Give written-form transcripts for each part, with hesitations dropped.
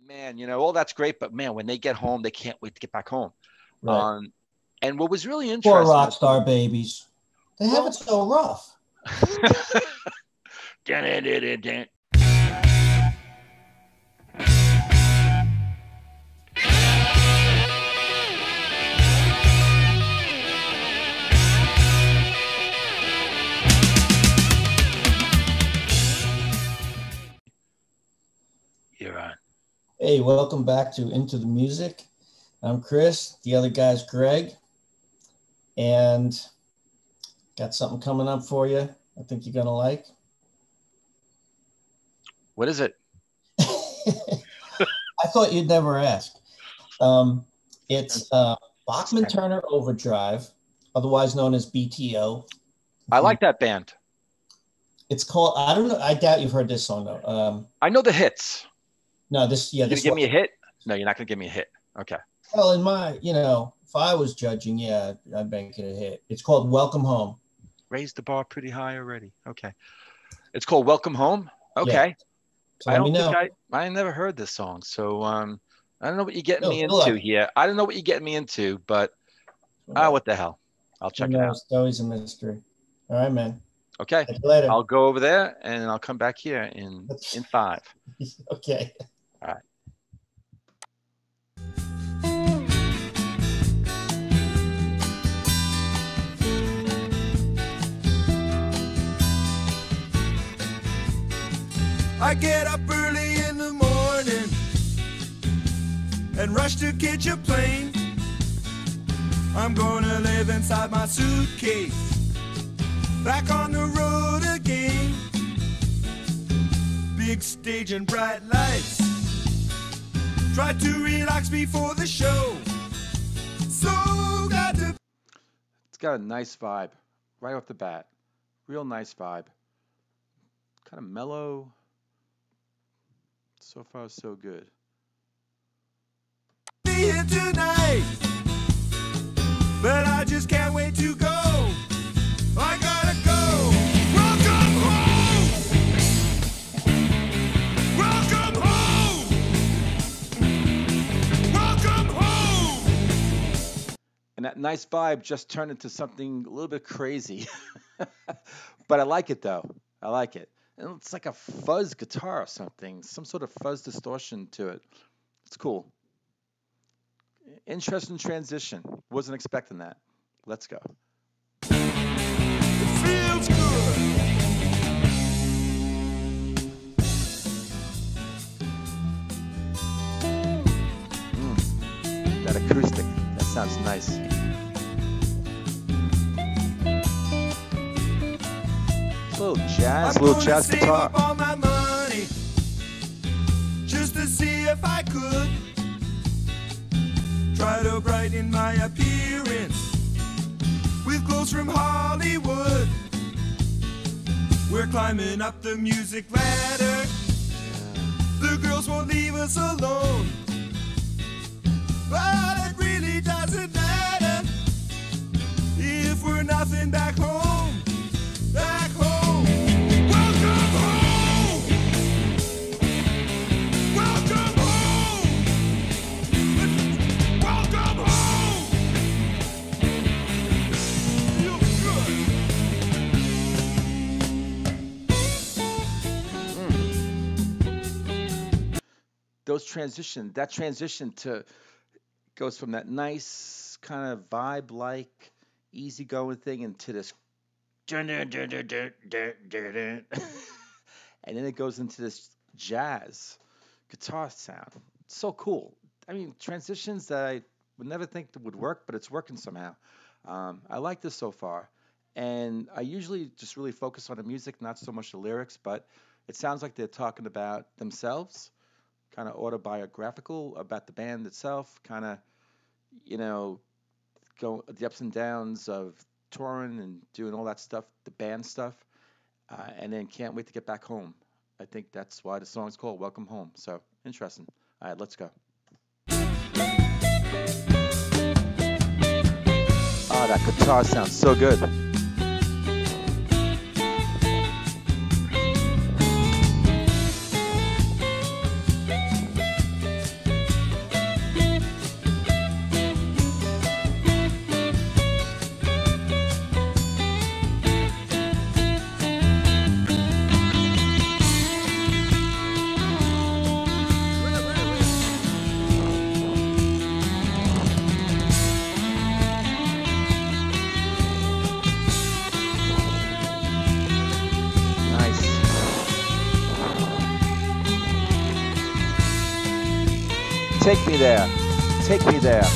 man, all that's great, but man, when they get home, they can't wait to get back home. Right. And what was really Poor interesting, rock star babies. They have it so rough. You're on. Hey, welcome back to Into the Music. I'm Chris. The other guy's Greg. And got something coming up for you I think you're going to like. What is it? I thought you'd never ask. It's Bachman Turner Overdrive, otherwise known as BTO. I like that band. It's called, I don't know, I doubt you've heard this song though. I know the hits. No, this, yeah. You're going to give me a hit? No, you're not going to give me a hit. Okay. Well, in my, if I was judging, yeah, I'd make it a hit. It's called Welcome Home. Raised the bar pretty high already. Okay. It's called Welcome Home? Okay. Yeah. So I never heard this song. So I don't know what you're getting me into here. I don't know what you're getting me into, but what the hell? I'll check it out. It's always a mystery. All right, man. Okay. Later. I'll go over there and I'll come back here in 5. Okay. All right. I get up early in the morning and rush to catch a plane. I'm gonna live inside my suitcase, back on the road again. Big stage and bright lights, try to relax before the show. So got to. It's got a nice vibe right off the bat. Real nice vibe. Kind of mellow. So far, so good. Be here tonight, but I just can't wait to go. I gotta go. Welcome home. Welcome home. Welcome home. And that nice vibe just turned into something a little bit crazy. But I like it, though. I like it. And it's like a fuzz guitar or something, some sort of fuzz distortion to it. It's cool. Interesting transition. Wasn't expecting that. Let's go. It feels good. That acoustic, that sounds nice. A little jazz guitar. All my money just to see if I could try to brighten my appearance with clothes from Hollywood. We're climbing up the music ladder. The girls won't leave us alone, but it really doesn't matter if we're nothing back home. Back home. That transition goes from that nice kind of vibe like easygoing thing into this and then it goes into this jazz guitar sound. It's so cool. I mean, transitions that I would never think that would work, but it's working somehow. I like this so far, and I usually just really focus on the music, not so much the lyrics, but it sounds like they're talking about themselves, kind of autobiographical about the band itself, kind of, go the ups and downs of touring and doing all that stuff, the band stuff, and then can't wait to get back home. I think that's why the song's called Welcome Home. So, interesting. All right, let's go. Oh, that guitar sounds so good. Take me there. Take me there.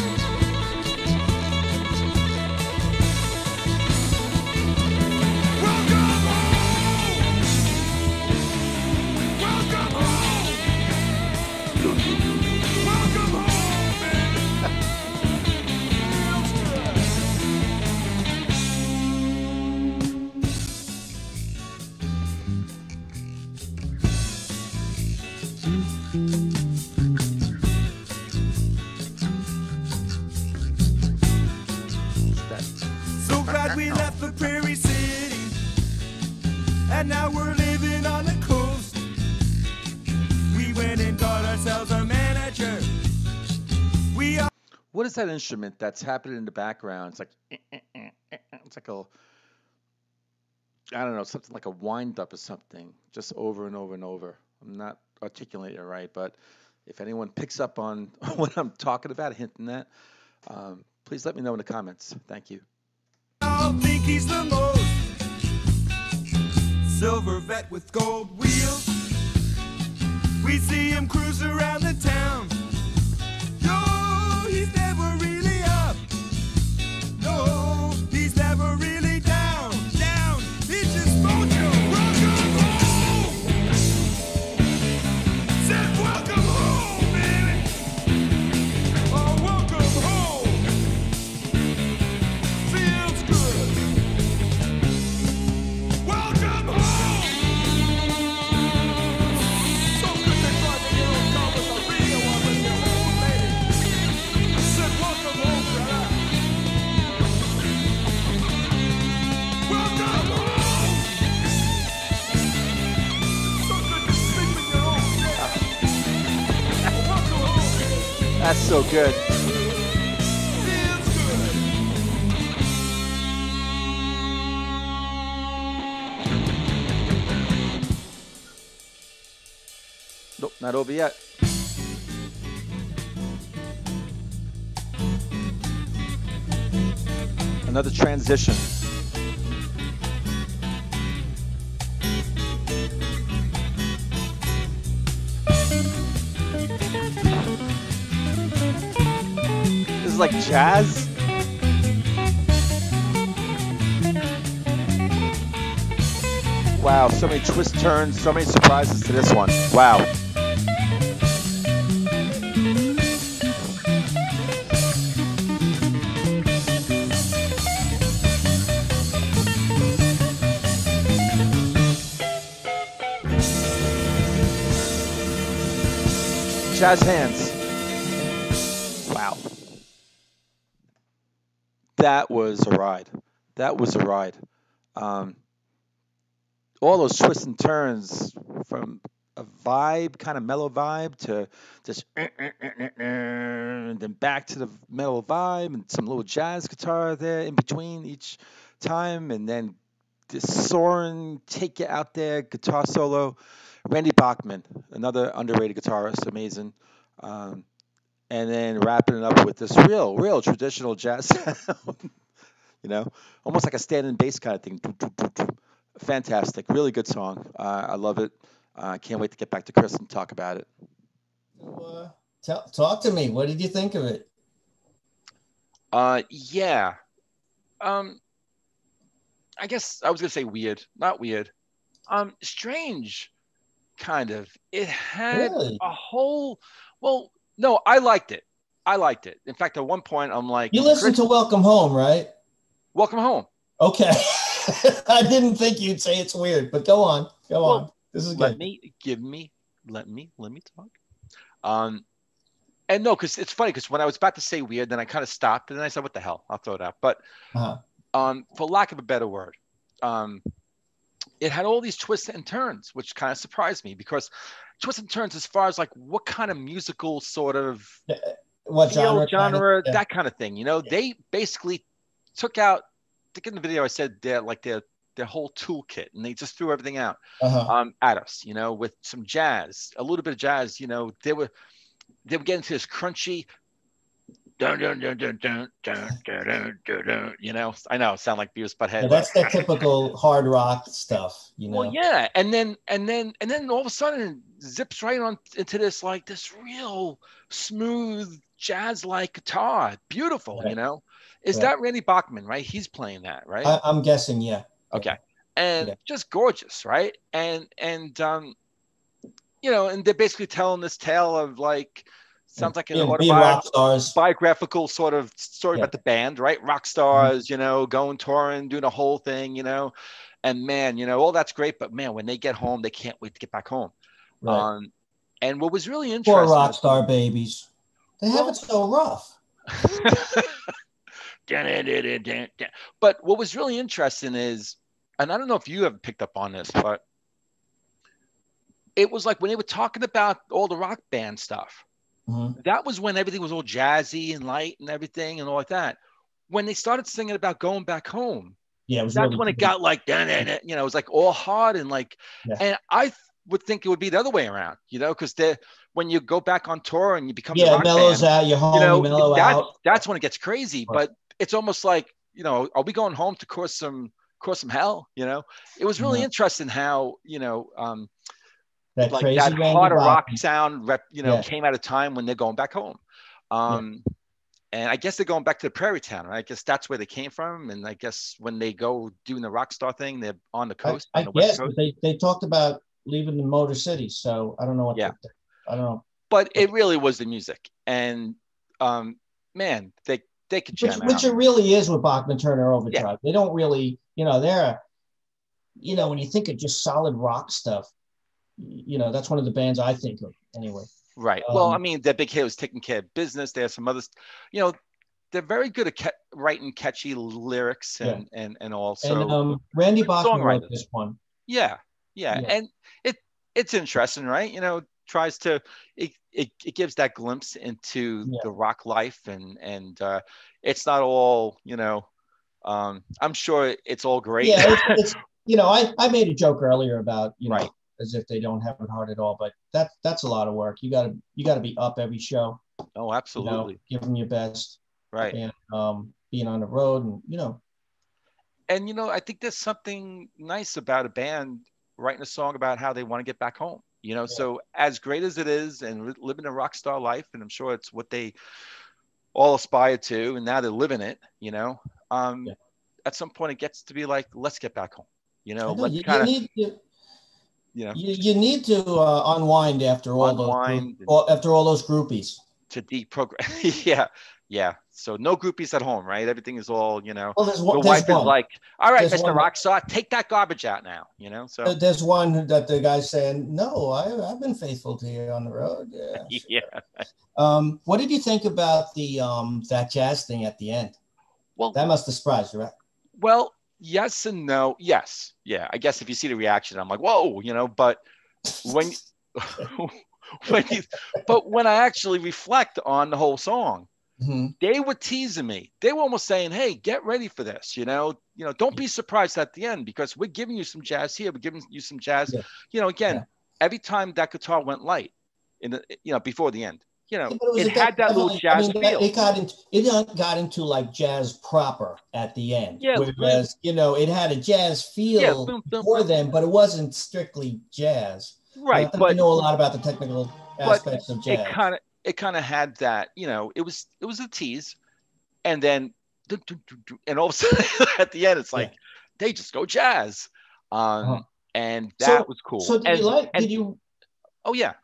So glad we left the Prairie City, and now we're living on the coast. We went and got ourselves a manager. We are. What is that instrument that's happening in the background? It's like, it's like a, I don't know, something like a wind up or something, just over and over and over. I'm not articulating it right, but if anyone picks up on what I'm talking about, hinting at, please let me know in the comments. Thank you. I think he's the most silver vet with gold wheels. We see him cruise around the town. Yo, he's never really up. No, he's never really down. Down, he's just mojo. Welcome home. Said welcome home, baby. Oh, welcome home. Feels good. Welcome home. So good they tried to get on top with a video on with your old lady. I said welcome home, brother. Welcome home. So good to sleep in your own bed. Welcome home, baby. That's so good. Feels good. Nope, not over yet. Another transition. This is like jazz. Wow, so many twists, turns, so many surprises to this one. Wow. Jazz hands. Wow. That was a ride. That was a ride. All those twists and turns from a vibe, kind of mellow vibe, to just and then back to the mellow vibe and some little jazz guitar there in between each time, and then this soaring, take you out there guitar solo. Randy Bachman, another underrated guitarist, amazing. And then wrapping it up with this real traditional jazz sound, almost like a standing bass kind of thing. Fantastic, really good song. I love it. I can't wait to get back to Chris and talk about it. So, talk to me. What did you think of it? Yeah. I guess I was gonna say weird, not weird. Strange, kind of. It had Really? a whole. Well, no, I liked it. I liked it. In fact, at one point, I'm like, You listened to Welcome Home, right? Welcome Home. Okay. I didn't think you'd say it's weird, but go on. Go on. This is Let good. let me talk. And no, because it's funny, because when I was about to say weird, then I kind of stopped, and then I said, what the hell? I'll throw it out. But for lack of a better word, it had all these twists and turns, which kind of surprised me, because twists and turns as far as like what kind of musical sort of What genre? that kind of thing. They basically took out. I think in the video I said their whole toolkit, and they just threw everything out at us. With some jazz, a little bit of jazz. They were getting to this crunchy, dun, dun, dun, dun, dun, dun, dun, dun, dun, dun, you know, I know, sound like Beavis Butthead. Yeah, that's that typical hard rock stuff, you know. Well, yeah, and then all of a sudden it zips right on into this like this real smooth jazz-like guitar, beautiful, Right. you know. Is Right. that Randy Bachman, right? He's playing that, right? I'm guessing, yeah. Okay, and just gorgeous, right? And you know, and they're basically telling this tale of like, sounds like an autobiographical sort of story about the band, right? Rock stars, you know, going touring, doing a whole thing, you know, and man, you know, all that's great, but man, when they get home, they can't wait to get back home. Right. And what was really interesting, poor rock star babies, they have it so rough. But what was really interesting is, and I don't know if you have picked up on this, but it was like when they were talking about all the rock band stuff, that was when everything was all jazzy and light and everything and all like that. When they started singing about going back home, that's really when it got like, you know, it was like all hard and like, and I would think it would be the other way around, you know, because when you go back on tour and you become a rock mellows band, out, you're home, you mellow out. That's when it gets crazy. Right. But it's almost like, you know, are we going home to cause some hell? You know, it was really interesting how, you know, that like crazy that harder rock Bachman sound, you know, came at a time when they're going back home. And I guess they're going back to the Prairie Town, right? I guess that's where they came from. And I guess when they go doing the rock star thing, they're on the coast. I guess they talked about leaving the Motor City. So I don't know what. I don't know. But it really was the music, and man, they could jam out. Which it really is with Bachman Turner Overdrive. They don't really, you know, when you think of just solid rock stuff, you know, that's one of the bands I think of anyway. Right. Well, I mean, their big hit was Taking Care of Business. They have some others, you know, they're very good at writing catchy lyrics and also. And Randy Bachman wrote this one. Yeah. And it's interesting, right? You know, tries to, it gives that glimpse into the rock life and it's not all, you know, I'm sure it's all great. Yeah, it's you know, I made a joke earlier about, you know, as if they don't have it hard at all, but that's a lot of work. You gotta be up every show. Oh, absolutely. You know, give them your best. Right. And being on the road and, you know. And, you know, I think there's something nice about a band writing a song about how they want to get back home, you know. So as great as it is and living a rock star life, and I'm sure it's what they all aspire to, and now they're living it, you know, at some point it gets to be like, let's get back home, you know. Let's you need to unwind after all those groupies. To deprogram. Yeah. So no groupies at home, right? Everything is all, you know. Well, the wife is like, all right, Mr. Rockstar, take that garbage out now, you know. So there's one that the guy's saying, no, I've been faithful to you on the road. Yeah. What did you think about the that jazz thing at the end? Well, that must have surprised you, right? Well, yes and no. Yes. Yeah. I guess if you see the reaction, I'm like, whoa, you know, but when when I actually reflect on the whole song, they were teasing me. They were almost saying, hey, get ready for this. You know, don't be surprised at the end because we're giving you some jazz here. We're giving you some jazz. Yeah. You know, again, every time that guitar went light before the end, you know, it had that little jazz feel. It got into like jazz proper at the end. Yeah. Whereas, you know, it had a jazz feel before then, but it wasn't strictly jazz. Right. But I know a lot about the technical aspects of jazz. It kind of had that, you know, it was a tease, and then and all of a sudden at the end it's like they just go jazz, and that was cool. So did you? Oh yeah.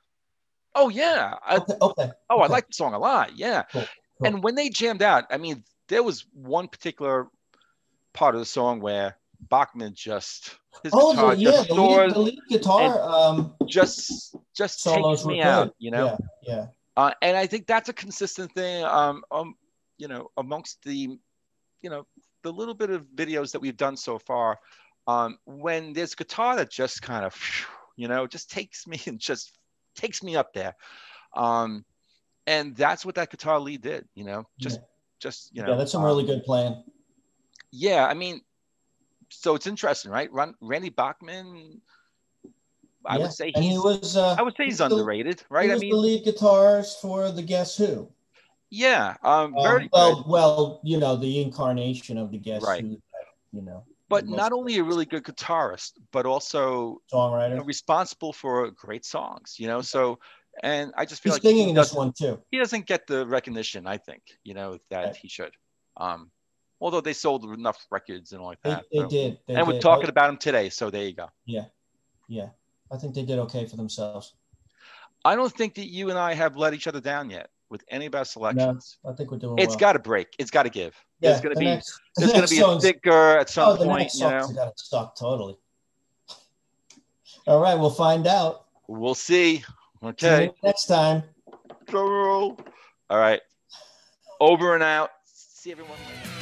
Okay. I like the song a lot. Yeah. Cool. And when they jammed out, I mean, there was one particular part of the song where Bachman just the lead guitar just takes me out, you know. Yeah. And I think that's a consistent thing, you know, amongst the, you know, the little bit of videos that we've done so far. When there's guitar that just kind of, you know, just takes me and just takes me up there, and that's what that guitar lead did, you know. Just you know. Yeah, that's some really good playing. Yeah, I mean, so it's interesting, right? Randy Bachman. I would say he's underrated, right? He was the lead guitarist for the Guess Who. Yeah. Very well, good. Well, you know, the incarnation of the Guess right. Who, you know. But not only a really good guitarist, but also songwriter, you know, responsible for great songs. You know, so and I just feel he's like singing this one too. He doesn't get the recognition, I think, you know, that he should. Although they sold enough records and all like that. They did. And we're talking about him today, so there you go. Yeah, yeah. I think they did okay for themselves. I don't think that you and I have let each other down yet with any of our selections. No, I think we're doing It's got to break. It's got to give. Yeah, there's going to be a sticker at some point. Next song's got to suck totally. All right, we'll find out. We'll see. Okay. See you next time. All right. Over and out. See everyone later.